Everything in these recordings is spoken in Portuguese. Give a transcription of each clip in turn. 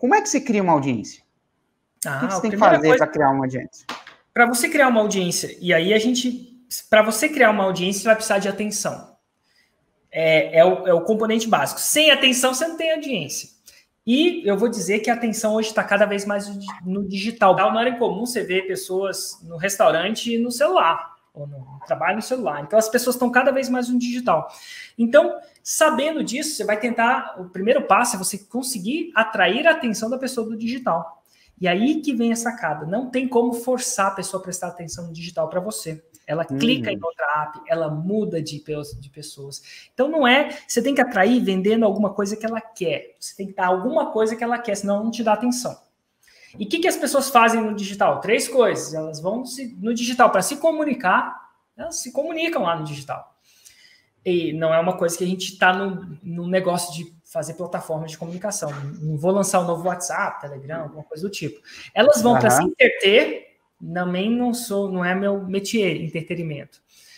como é que se cria uma audiência? O que você tem que fazer para criar uma audiência? Para você criar uma audiência, e aí para você criar uma audiência, você vai precisar de atenção. É o componente básico. Sem atenção, você não tem audiência. E eu vou dizer que a atenção hoje está cada vez mais no digital. Não era incomum você ver pessoas no restaurante e no celular, ou no trabalho no celular. Então, as pessoas estão cada vez mais no digital. Então, sabendo disso, você vai tentar... O primeiro passo é você conseguir atrair a atenção da pessoa do digital. E aí que vem a sacada. Não tem como forçar a pessoa a prestar atenção no digital para você. Ela clica em outra app, ela muda de pessoas. Então não é... Você tem que atrair vendendo alguma coisa que ela quer. Você tem que dar alguma coisa que ela quer, senão não te dá atenção. E o que as pessoas fazem no digital? 3 coisas. Elas vão no digital para se comunicar. Elas se comunicam lá no digital. E não é uma coisa que a gente está no negócio de fazer plataformas de comunicação. Não vou lançar um novo WhatsApp, Telegram, alguma coisa do tipo. Elas vão para se entreter... Também não é meu métier, entretenimento.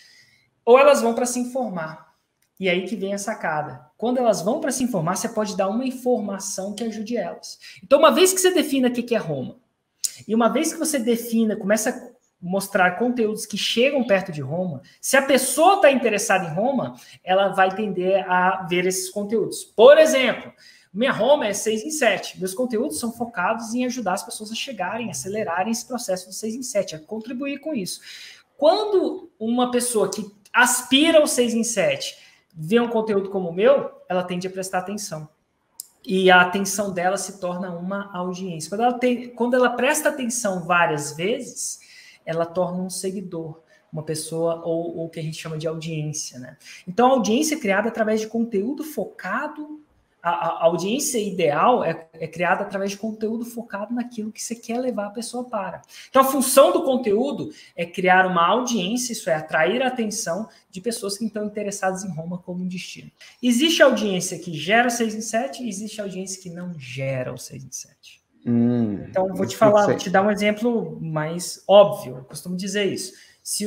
Ou elas vão para se informar. E aí que vem a sacada. Quando elas vão para se informar, você pode dar uma informação que ajude elas. Então, uma vez que você defina o que é Roma, e uma vez que você começa a mostrar conteúdos que chegam perto de Roma, se a pessoa está interessada em Roma, ela vai tender a ver esses conteúdos. Por exemplo... Minha Roma é 6 em 7. Meus conteúdos são focados em ajudar as pessoas a chegarem, acelerarem esse processo do 6 em 7, a contribuir com isso. Quando uma pessoa que aspira ao 6 em 7 vê um conteúdo como o meu, ela tende a prestar atenção. E a atenção dela se torna uma audiência. Quando ela presta atenção várias vezes, ela torna um seguidor, uma pessoa ou o que a gente chama de audiência, né? Então, a audiência é criada através de conteúdo focado. A audiência ideal é criada através de conteúdo focado naquilo que você quer levar a pessoa para. Então, a função do conteúdo é criar uma audiência, isso é, atrair a atenção de pessoas que estão interessadas em Roma como destino. Existe audiência que gera o 6 em 7 e existe audiência que não gera o 6 em 7. Então, vou te dar um exemplo mais óbvio, eu costumo dizer isso. Se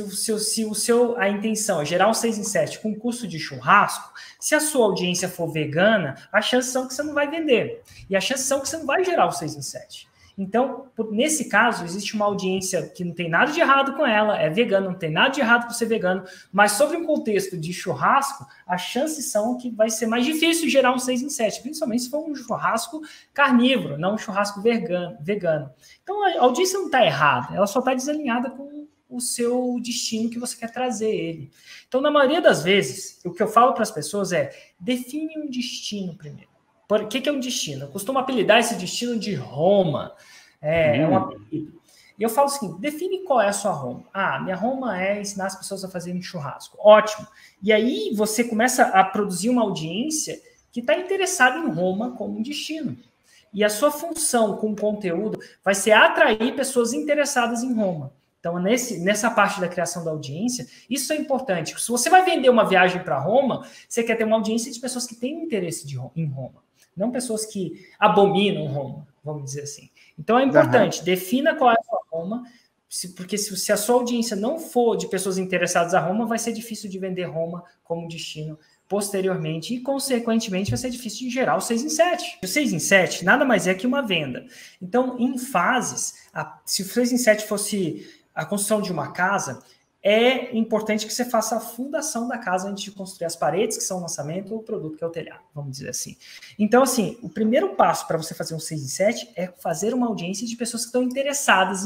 a intenção é gerar um 6 em 7 com custo de churrasco, se a sua audiência for vegana, as chances são que você não vai vender. E as chances são que você não vai gerar o 6 em 7. Então, nesse caso, existe uma audiência que não tem nada de errado com ela, é vegana, não tem nada de errado com ser vegano, mas sobre um contexto de churrasco, as chances são que vai ser mais difícil gerar um 6 em 7, principalmente se for um churrasco carnívoro, não um churrasco vegano. Então, a audiência não está errada, ela só está desalinhada com o seu destino que você quer trazer ele. Então, na maioria das vezes, o que eu falo para as pessoas é, define um destino primeiro. O que é um destino? Eu costumo apelidar esse destino de Roma. É um apelido. E eu falo o seguinte, define qual é a sua Roma. Minha Roma é ensinar as pessoas a fazerem churrasco. Ótimo. E aí você começa a produzir uma audiência que está interessada em Roma como um destino. E a sua função com o conteúdo vai ser atrair pessoas interessadas em Roma. Então, nessa parte da criação da audiência, isso é importante. Se você vai vender uma viagem para Roma, você quer ter uma audiência de pessoas que têm interesse em Roma, não pessoas que abominam Roma, vamos dizer assim. Então, é importante, defina qual é a sua Roma, porque se a sua audiência não for de pessoas interessadas a Roma, vai ser difícil de vender Roma como destino posteriormente e, consequentemente, vai ser difícil de gerar o 6 em 7. O 6 em 7 nada mais é que uma venda. Então, em fases, se o 6 em 7 fosse a construção de uma casa, é importante que você faça a fundação da casa antes de construir as paredes, que são o lançamento, ou o produto, que é o telhado, vamos dizer assim. Então, assim, o primeiro passo para você fazer um 6 em 7 é fazer uma audiência de pessoas que estão interessadas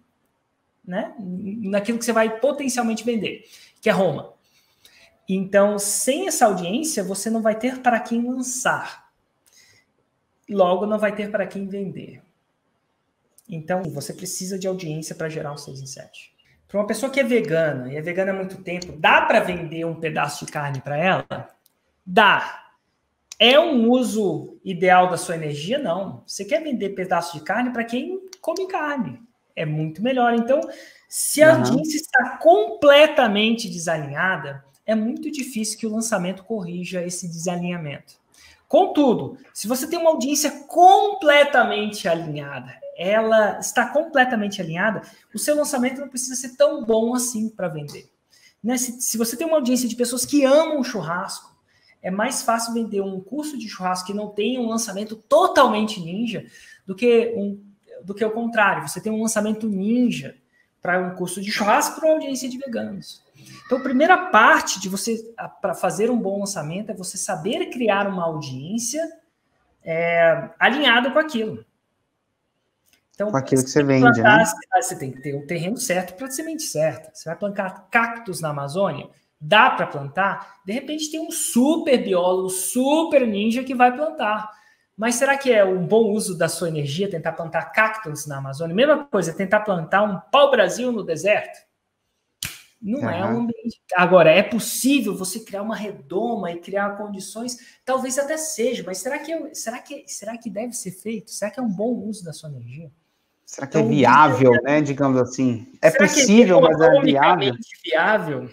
naquilo que você vai potencialmente vender, que é Roma. Então, sem essa audiência, você não vai ter para quem lançar. Logo, não vai ter para quem vender. Então, você precisa de audiência para gerar um 6 em 7. Para uma pessoa que é vegana, e é vegana há muito tempo, dá para vender um pedaço de carne para ela? Dá. É um uso ideal da sua energia? Não. Você quer vender pedaço de carne para quem come carne. É muito melhor. Então, se a audiência está completamente desalinhada, é muito difícil que o lançamento corrija esse desalinhamento. Contudo, se você tem uma audiência completamente alinhada, ela está completamente alinhada, o seu lançamento não precisa ser tão bom assim para vender. Se você tem uma audiência de pessoas que amam churrasco, é mais fácil vender um curso de churrasco que não tem um lançamento totalmente ninja do que o contrário. Você tem um lançamento ninja para um curso de churrasco para uma audiência de veganos. Então, a primeira parte de você, para fazer um bom lançamento, é você saber criar uma audiência alinhada com aquilo. Então, com aquilo que você vende, né? Você tem que ter o terreno certo para a semente certa. Você vai plantar cactos na Amazônia? Dá para plantar? De repente tem um super biólogo, super ninja que vai plantar. Mas será que é um bom uso da sua energia tentar plantar cactos na Amazônia? Mesma coisa, tentar plantar um pau-brasil no deserto? Não é um ambiente. Agora, é possível você criar uma redoma e criar condições? Talvez até seja, mas será que deve ser feito? Será que é um bom uso da sua energia? Será que é viável, né? Digamos assim. É possível, mas é viável. Viável?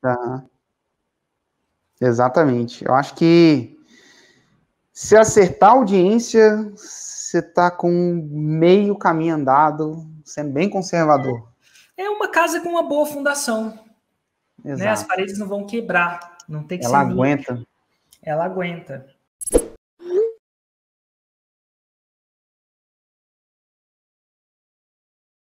Exatamente. Eu acho que se acertar a audiência, você está com meio caminho andado, sendo bem conservador. É uma casa com uma boa fundação. Né? As paredes não vão quebrar. Não tem que Ela aguenta. Ela aguenta.